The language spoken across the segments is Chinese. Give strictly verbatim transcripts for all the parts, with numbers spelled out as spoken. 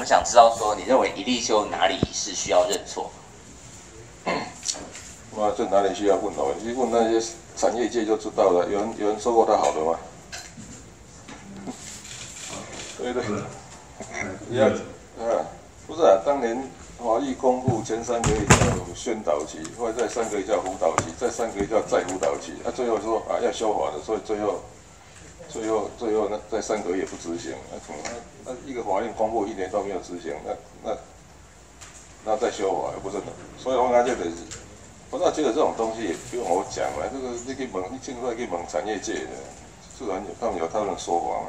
们想知道说，你认为一立修哪里是需要认错？ 哇，这哪里需要问哦？你问那些产业界就知道了。有人有人说过他好的吗？对对，你要啊，不是啊，当年华裔公布前三个月叫宣导期，后来再三个月叫辅导期，再三个月叫再辅导期，啊，最后说啊要修法的，所以最后最后最后那在三个月不执行，那怎么那那一个法令公布一年都没有执行，那那那再修法又不是的，所以我感觉就是，我倒觉得这种东西也不用我讲了，这个你可以问，你现在可以问产业界的，自然有他们有他们的说法嘛。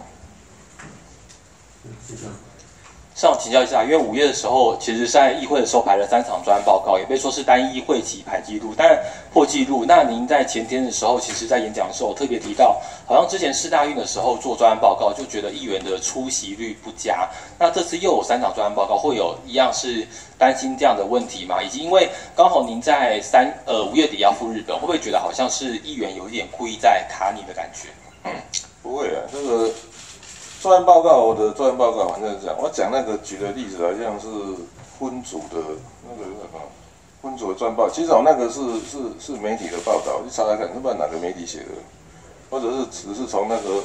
上网请教一下，因为五月的时候，其实在议会的时候排了三场专案报告，也被说是单一会期排记录，但破纪录。那您在前天的时候，其实在演讲的时候特别提到，好像之前世大运的时候做专案报告，就觉得议员的出席率不佳。那这次又有三场专案报告，会有一样是担心这样的问题吗？以及因为刚好您在三呃五月底要赴日本，会不会觉得好像是议员有一点故意在卡你的感觉？ 嗯、不会啊，这个。专案报告，我的专案报告反正是这样，我讲那个举的例子好像是分组的那个什么分组的专报，其实我那个是是是媒体的报道，你查查看，不知道哪个媒体写的，或者是只是从那个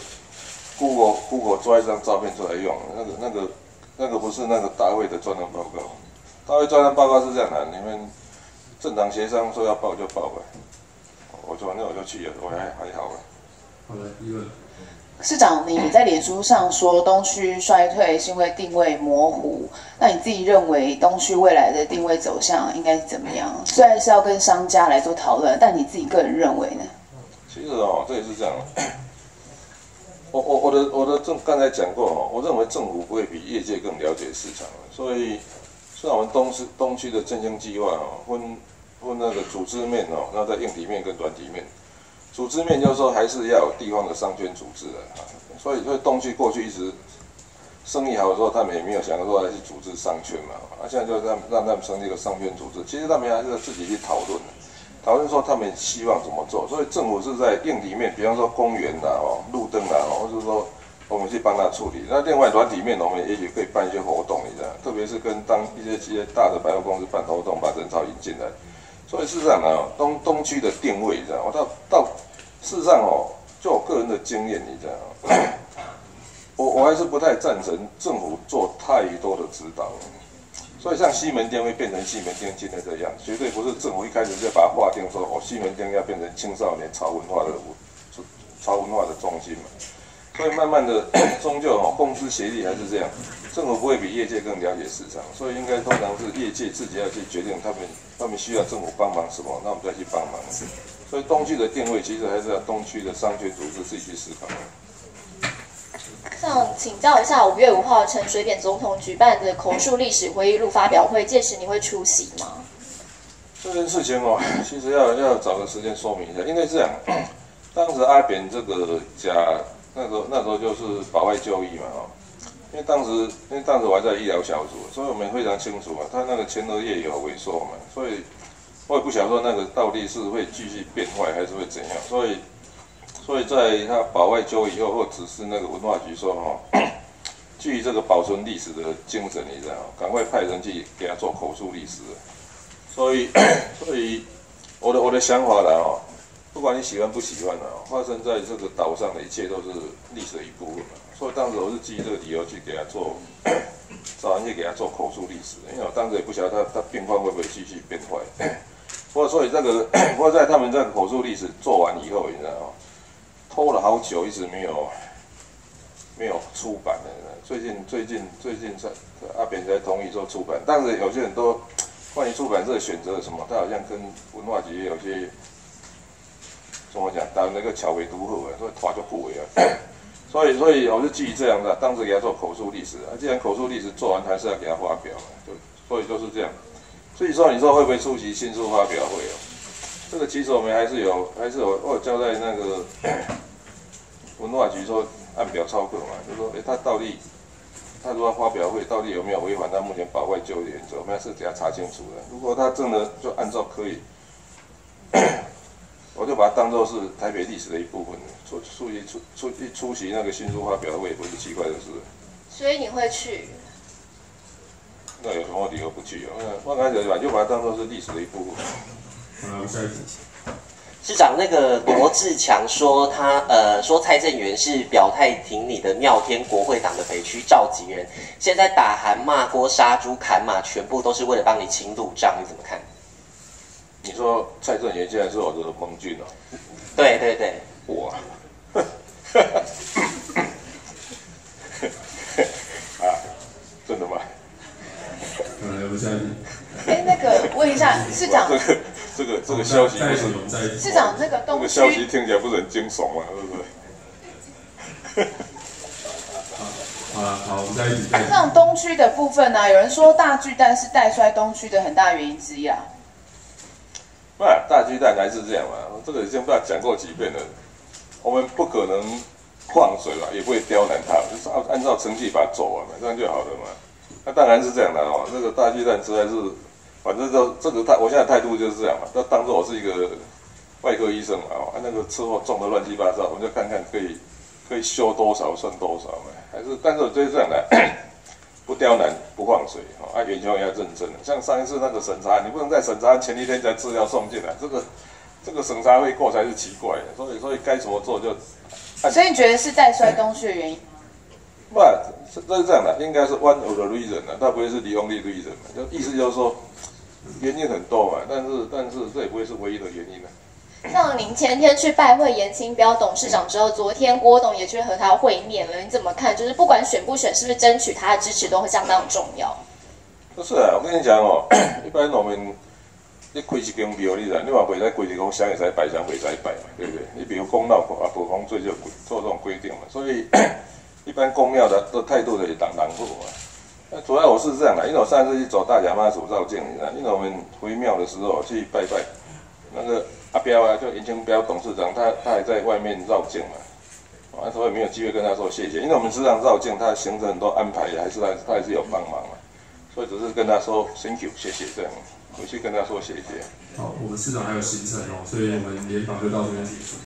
Google Google 抓一张照片出来用，那个那个那个不是那个大会的专案报告，大会专案报告是这样的，你们政党协商说要报就报吧，我说那我就去了，我还还好吧。 好的，一问。 市长，你在脸书上说东区衰退是因为定位模糊，那你自己认为东区未来的定位走向应该是怎么样？虽然是要跟商家来做讨论，但你自己个人认为呢？ 其实哦，这也是这样。我我我的我的政刚才讲过哦，我认为政府不会比业界更了解市场，所以虽然我们东区东区的振兴计划哦，分分那个组织面哦，那在硬体面跟软体面。组织面就是说还是要有地方的商圈组织的，所以所以东区过去一直生意好的时候，他们也没有想说来去组织商圈嘛，啊，现在就让让他们成立一个商圈组织，其实他们还是要自己去讨论，讨论说他们希望怎么做，所以政府是在硬体面，比方说公园啦、哦路灯啦，或者说我们去帮他处理。那另外软体面，我们也许可以办一些活动，你知道，特别是跟当一些一些大的百货公司办活动，把人潮引进来。所以事实上啊，东东区的定位，你知道，我到到事实上哦，就我个人的经验，你知道，我我还是不太赞成政府做太多的指导。所以像西门町会变成西门町今天这样，绝对不是政府一开始就把它划定说，哦，西门町要变成青少年潮文化的潮文化的中心嘛。所以慢慢的，终究哦，公私协力还是这样，政府不会比业界更了解市场，所以应该通常是业界自己要去决定他们他们需要政府帮忙什么，那我们再去帮忙。所以东区的定位其实还是要东区的商圈组织自己去思考。 想请教一下，五月五号陈水扁总统举办的口述历史回忆录发表会，届时你会出席吗？ 这件事情哦，其实要要找个时间说明一下，因为这样，当时阿扁这个假那时候那时候就是保外就医嘛哦，因为当时因为当时我还在医疗小组，所以我们非常清楚嘛，他那个前额叶有萎缩嘛，所以我也不晓得说那个到底是会继续变坏还是会怎样，所以。所以在他保外就医以后，或指示那个文化局说哈，基于这个保存历史的精神，你知道，赶快派人去给他做口述历史。所以，所以我的我的想法啦哦，不管你喜欢不喜欢啊，发生在这个岛上的一切都是历史的一部分嘛。所以当时我是基于这个理由去给他做，找人去给他做口述历史，因为我当时也不晓得他他病况会不会继续变坏。不过所以这个，不过在他们这个口述历史做完以后，你知道吗？拖了好久，一直没有没有出版的。最近最近最近才阿扁才同意做出版，但是有些人都关于出版社选择什么，他好像跟文化局也有些怎么讲，打那个桥尾独后啊，所以拖就不为啊。所以所以我是基于这样的，当时给他做口述历史啊，既然口述历史做完，还是要给他发表，就所以就是这样。所以说，你说会不会出席新书发表会哦？这个其实我们还是有，还是有，我有交代那个文化局说按表操课嘛，就说，哎、欸，他到底，他如果发表会到底有没有违反他目前保外就医原则，我们还是给他查清楚的。如果他真的就按照可以，我就把它当作是台北历史的一部分，出出席出出出席那个新书发表会，不是奇怪的事。 所以你会去？ 那有什么理由不去哦？我刚才讲就把它当做是历史的一部分。 好，下一题。 市长，那个罗志强说他呃说蔡正元是表态挺你的妙天国会党的北区召集人，现在打韩骂锅杀猪砍马，全部都是为了帮你清路障，你怎么看？ 你说蔡正元现在是我的盟军哦？ 对对对， 哇，啊，真的吗？ 来，我们下一题。 哎，那个问一下市长， 这个这个这个消息不是市长那个这东区个消息听起来不是很惊悚吗？对不对？ 好了，好，我们下一题。 市长东区的部分呢、啊，有人说大巨蛋是带衰东区的很大原因之一啊。 不，大巨蛋还是这样嘛，这个已经不知道讲过几遍了。我们不可能放水吧，也不会刁难它，就是按按照程序把它走完嘛，这样就好了嘛。那当然是这样的哦，这个大巨蛋实在是，反正就这个态，我现在态度就是这样嘛，就当做我是一个外科医生嘛，哦，那个车祸撞得乱七八糟，我们就看看可以可以修多少算多少嘛，还是，但是我就是这样的。不刁难，不放水，啊，元凶也要认真的。像上一次那个审查，你不能在审查前一天才资料送进来，这个这个审查会过才是奇怪的。所以所以该怎么做就。 所以你觉得是带衰东区的原因？ 不，这是这样的，应该是 one of the reason 的，它不会是 the only reason 嘛。就意思就是说，原因很多嘛，但是但是这也不会是唯一的原因啊。 像您前天去拜会严清标董事长之后，昨天郭董也去和他会面了，你怎么看？就是不管选不选，是不是争取他的支持都会相当重要？ 就是啊，我跟你讲哦，一般我们你开一间庙，你知，你嘛袂使规定讲香会使拜，香袂使拜嘛，对不对？你比如公庙啊，不封罪就做这种规定嘛，所以一般公庙的的态度就是挡挡住嘛。那主要我是这样的，因为我上次去走大甲妈祖绕境，你知道，因为我们回庙的时候去拜拜，那个。阿彪啊，就严清标董事长，他他还在外面绕境嘛，啊，所以没有机会跟他说谢谢，因为我们实际上绕境，他行程很多安排，还是他他还是有帮忙嘛，所以只是跟他说 thank you 谢谢这样，回去跟他说谢谢。 好，我们市长还有行程哦，所以我们联访就到这边结束。